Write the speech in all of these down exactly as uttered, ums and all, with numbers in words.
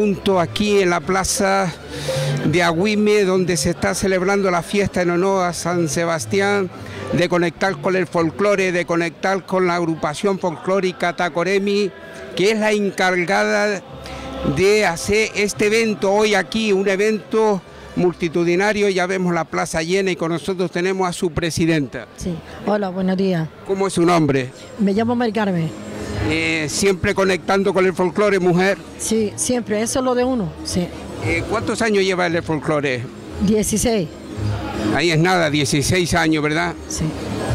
punto aquí en la plaza de Agüime, donde se está celebrando la fiesta en honor a San Sebastián, de conectar con el folclore, de conectar con la agrupación folclórica Tacoremi, que es la encargada de hacer este evento hoy aquí, un evento multitudinario. Ya vemos la plaza llena y con nosotros tenemos a su presidenta. Sí, hola, buenos días. ¿Cómo es su nombre? Me llamo Mari Carmen. Eh, ¿Siempre conectando con el folclore, mujer? Sí, siempre, eso es lo de uno, sí. Eh, ¿Cuántos años lleva el folclore? dieciséis. Ahí es nada, dieciséis años, ¿verdad? Sí.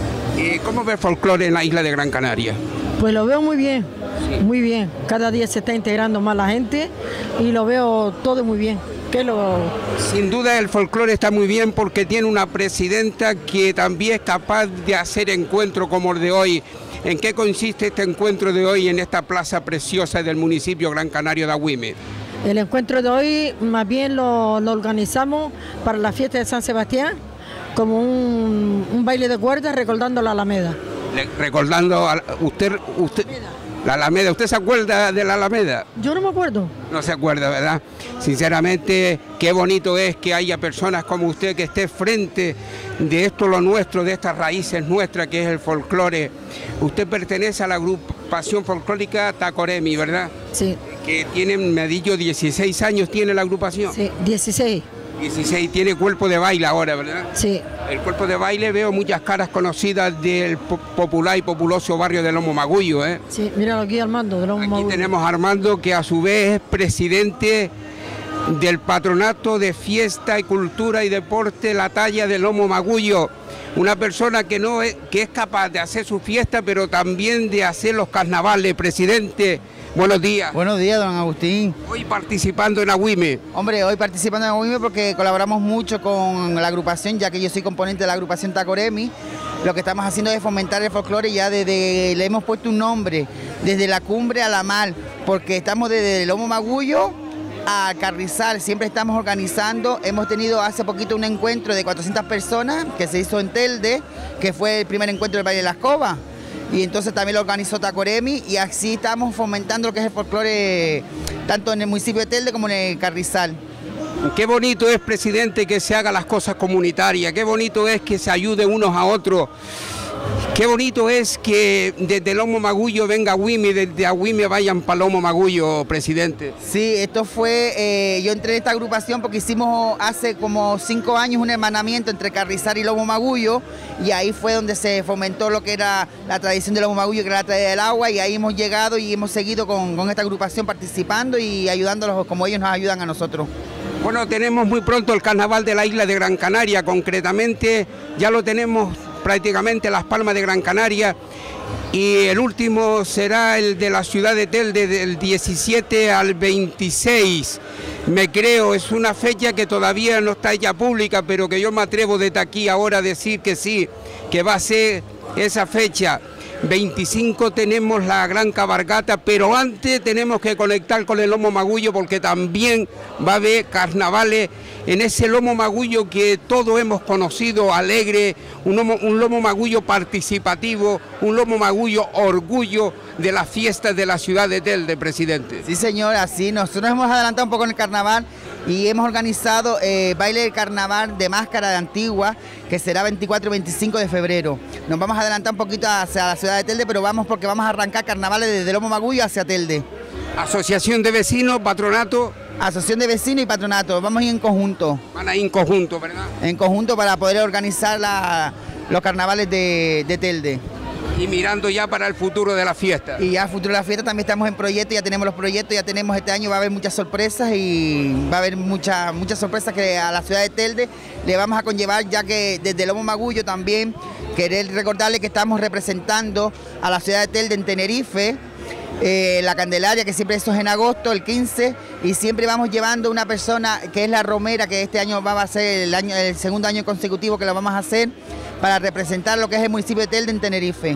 Eh, ¿Cómo ve el folclore en la isla de Gran Canaria? Pues lo veo muy bien, sí. Muy bien. Cada día se está integrando más la gente y lo veo todo muy bien. ¿Qué lo... Sin duda el folclore está muy bien porque tiene una presidenta que también es capaz de hacer encuentros como el de hoy. ¿En qué consiste este encuentro de hoy en esta plaza preciosa del municipio Gran Canario de Agüime? El encuentro de hoy más bien lo, lo organizamos para la fiesta de San Sebastián, como un, un baile de cuerdas recordando la Alameda. Le, recordando a usted, usted la Alameda, ¿usted se acuerda de la Alameda? Yo no me acuerdo. No se acuerda, ¿verdad? Sinceramente, qué bonito es que haya personas como usted que esté frente de esto lo nuestro, de estas raíces nuestras que es el folclore. Usted pertenece a la agrupación folclórica Tacoremi, ¿verdad? Sí. Que tiene, me ha dicho, dieciséis años tiene la agrupación. Sí, dieciséis. dieciséis, tiene cuerpo de baile ahora, ¿verdad? Sí. El cuerpo de baile, veo muchas caras conocidas del popular y populoso barrio de Lomo Magullo, ¿eh? Sí, míralo aquí Armando, de Lomo Aquí Magullo. tenemos a Armando, que a su vez es presidente del Patronato de Fiesta y Cultura y Deporte La Talla de Lomo Magullo. Una persona que, no es, que es capaz de hacer su fiesta, pero también de hacer los carnavales. Presidente, buenos días. Buenos días, don Agustín. Hoy participando en Agüime. Hombre, hoy participando en Agüime porque colaboramos mucho con la agrupación, ya que yo soy componente de la agrupación Tacoremi. Lo que estamos haciendo es fomentar el folclore, ya desde, le hemos puesto un nombre, desde la cumbre a la mar, porque estamos desde Lomo Magullo a Carrizal, siempre estamos organizando. Hemos tenido hace poquito un encuentro de cuatrocientas personas que se hizo en Telde, que fue el primer encuentro del Valle de la Escoba. Y entonces también lo organizó Tacoremi y así estamos fomentando lo que es el folclore tanto en el municipio de Telde como en el Carrizal. Qué bonito es, presidente, que se hagan las cosas comunitarias, qué bonito es que se ayuden unos a otros, qué bonito es que desde Lomo Magullo venga Agüime y desde Agüime vayan para Lomo Magullo, presidente. Sí, esto fue, eh, yo entré en esta agrupación porque hicimos hace como cinco años un hermanamiento entre Carrizal y Lomo Magullo y ahí fue donde se fomentó lo que era la tradición de Lomo Magullo, que era la traída del agua, y ahí hemos llegado y hemos seguido con, con esta agrupación participando y ayudándolos como ellos nos ayudan a nosotros. Bueno, tenemos muy pronto el carnaval de la isla de Gran Canaria, concretamente ya lo tenemos prácticamente Las Palmas de Gran Canaria, y el último será el de la ciudad de Telde del diecisiete al veintiséis, me creo. Es una fecha que todavía no está ya pública, pero que yo me atrevo desde aquí ahora a decir que sí, que va a ser esa fecha. veinticinco tenemos la gran cabalgata, pero antes tenemos que conectar con el Lomo Magullo porque también va a haber carnavales en ese Lomo Magullo que todos hemos conocido, alegre, un lomo, un Lomo Magullo participativo, un Lomo Magullo orgullo de las fiestas de la ciudad de Telde, presidente. Sí, señor, así nosotros hemos adelantado un poco en el carnaval y hemos organizado eh, baile de carnaval de máscara de Antigua, que será veinticuatro y veinticinco de febrero. Nos vamos a adelantar un poquito hacia la ciudad de Telde, pero vamos porque vamos a arrancar carnavales desde Lomo Magullo hacia Telde. Asociación de vecinos, patronato. Asociación de vecinos y patronato, vamos a ir en conjunto. Van a ir en conjunto, ¿verdad? En conjunto para poder organizar la, los carnavales de, de Telde. Y mirando ya para el futuro de la fiesta. Y ya el futuro de la fiesta también estamos en proyectos, ya tenemos los proyectos, ya tenemos este año, va a haber muchas sorpresas y va a haber muchas muchas sorpresas que a la ciudad de Telde le vamos a conllevar, ya que desde Lomo Magullo también querer recordarle que estamos representando a la ciudad de Telde en Tenerife, eh, la Candelaria, que siempre eso es en agosto, el quince, y siempre vamos llevando una persona que es la Romera, que este año va a ser el, año, el segundo año consecutivo que lo vamos a hacer, para representar lo que es el municipio de Telde en Tenerife.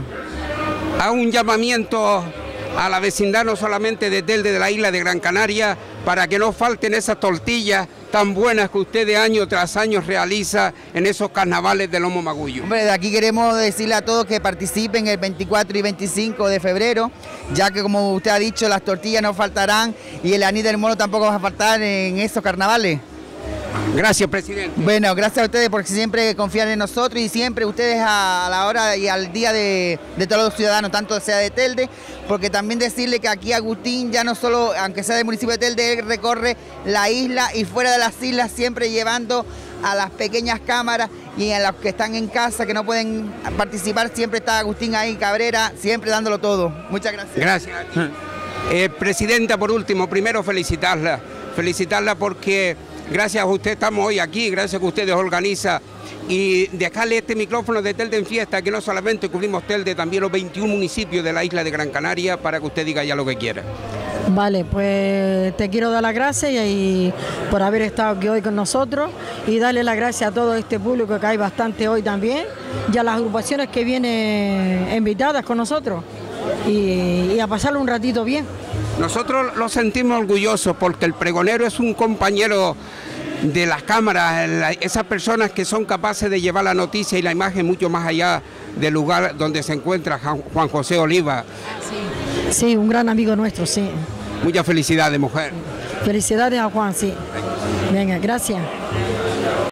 A un llamamiento a la vecindad no solamente de Telde, de la isla de Gran Canaria, para que no falten esas tortillas tan buenas que usted de año tras año realiza en esos carnavales de Lomo Magullo. Hombre, de aquí queremos decirle a todos que participen el veinticuatro y veinticinco de febrero, ya que como usted ha dicho, las tortillas no faltarán y el anís del mono tampoco va a faltar en esos carnavales. Gracias, presidente. Bueno, gracias a ustedes porque siempre confían en nosotros y siempre ustedes a la hora y al día de, de todos los ciudadanos, tanto sea de Telde, porque también decirle que aquí Agustín ya no solo, aunque sea del municipio de Telde, él recorre la isla y fuera de las islas siempre llevando a las pequeñas cámaras y a los que están en casa que no pueden participar, siempre está Agustín ahí, Cabrera, siempre dándolo todo. Muchas gracias. Gracias. Eh, presidenta, por último, primero felicitarla, felicitarla porque gracias a usted estamos hoy aquí, gracias a que ustedes organizan y dejarle este micrófono de Telde en Fiesta, que no solamente cubrimos Telde, también los veintiún municipios de la isla de Gran Canaria, para que usted diga ya lo que quiera. Vale, pues te quiero dar las gracias y, y por haber estado aquí hoy con nosotros y darle las gracias a todo este público que hay bastante hoy también y a las agrupaciones que vienen invitadas con nosotros y, y a pasarlo un ratito bien. Nosotros lo sentimos orgullosos porque el pregonero es un compañero de las cámaras, la, esas personas que son capaces de llevar la noticia y la imagen mucho más allá del lugar donde se encuentra Juan José Oliva. Sí, sí, un gran amigo nuestro, sí. Muchas felicidades, mujer. Felicidades a Juan, sí. Venga, gracias.